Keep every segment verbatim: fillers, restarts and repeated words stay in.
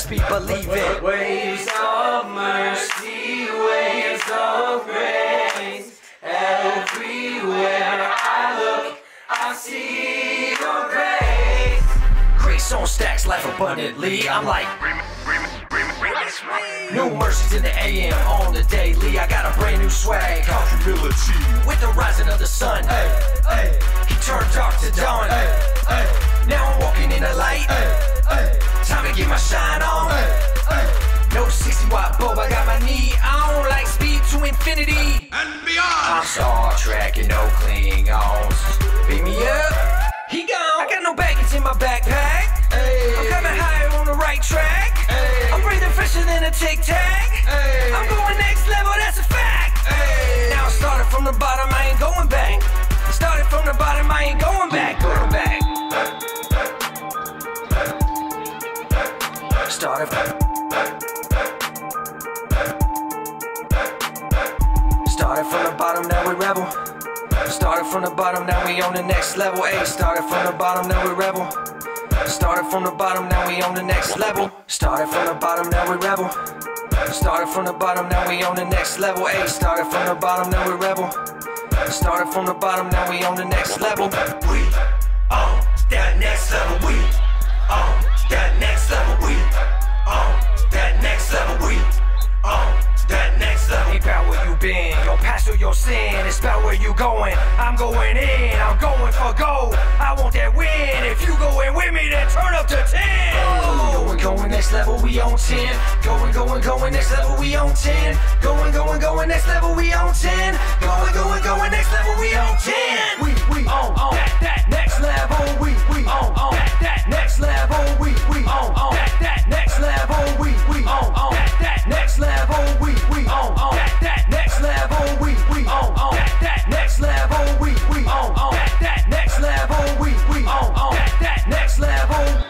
best be believe it. Waves of mercy, waves of grace. Everywhere I look, I see your grace. Grace on stacks, life abundantly. I'm like new mercies in the A M on the daily. I got a brand new swag called humility. With the rising of the sun, hey, hey, he turned dark to dawn. Hey, hey, now I'm walking in the light. Hey, hey, time to get my shine on. Hey, hey, no sixty watt bulb, I got my knee on like speed to infinity And beyond. I'm Star Trek and no Klingons. Beat me up, he gone. I got no baggage in my backpack. Hey, I'm coming higher on the right track. Hey, I'm breathing fresher than a Tic Tac. Hey, I'm going next level, that's a fact. Hey, now I started from the bottom, I ain't going back. Started from the bottom, I ain't going back. Going back. Started from Started from the bottom, now we rebel. Started from the bottom, now we on the next level. Hey, started from the bottom, now we rebel. Started from the bottom, now we on the next level. Started from the bottom, now we rebel. Started from the bottom, now we on the next level. Hey, started from the bottom, now we rebel. Started from the bottom, now we on the next level. We on that next level. We on that next level. We on that next level. We on that next level. Ain't about where you been, your past or your sin. It's about where you going. I'm going in, I'm going for gold. I want that win. If you going with me, then turn up to ten. Oh, going, going next level, we on ten. Going, going, going next level, we on ten. Going, going, going next level, we on ten. Going, going, going next level, we on ten. We, we on, on that, that next level. We, we on, on that, that next level. We, we on, on that, that next level. We, we on, on that, that next level. We, we on, on that, that next level. We, we on, on that, that next level. We, we on, on that, that next level. We, we on, on that, that next level.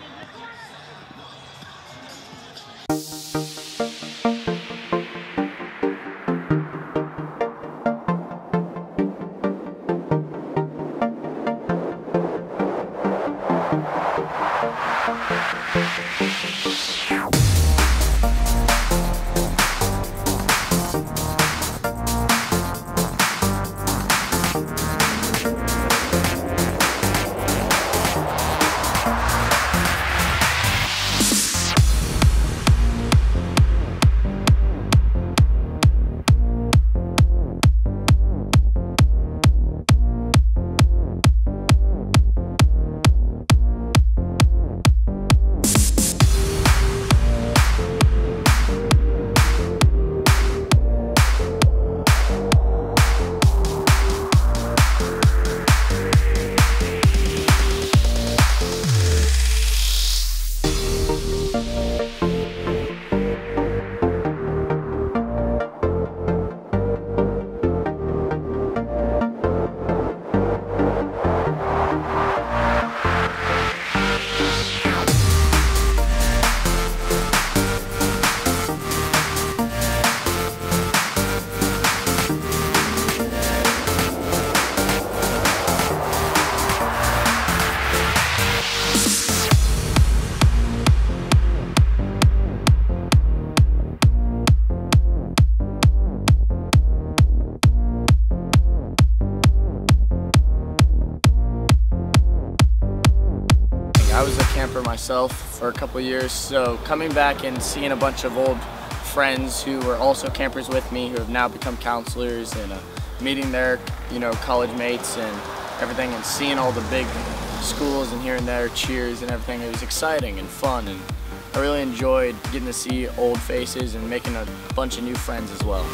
I was a camper myself for a couple years, so coming back and seeing a bunch of old friends who were also campers with me, who have now become counselors, and uh, meeting their, you know, college mates and everything, and seeing all the big schools and hearing their cheers and everything, it was exciting and fun, and I really enjoyed getting to see old faces and making a bunch of new friends as well.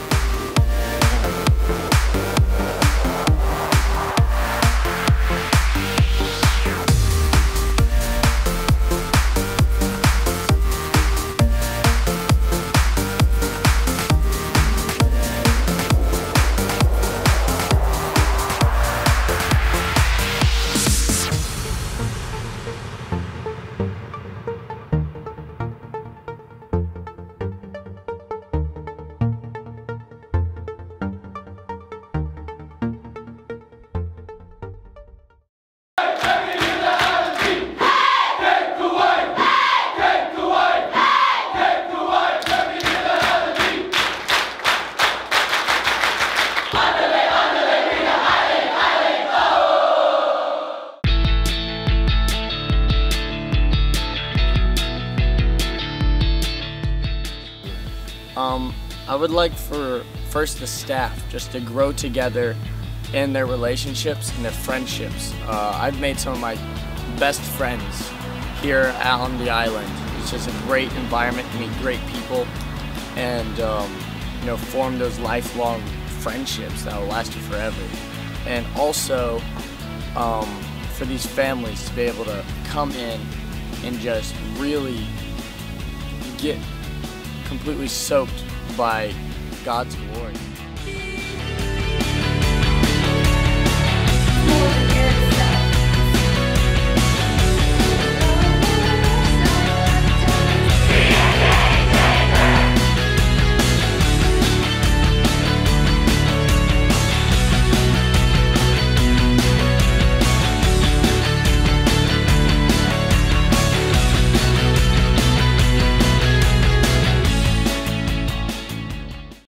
Um, I would like for first the staff just to grow together in their relationships and their friendships. Uh, I've made some of my best friends here out on the island. It's just a great environment to meet great people and um, you know, form those lifelong friendships that will last you forever. And also um, for these families to be able to come in and just really get completely soaked by God's glory.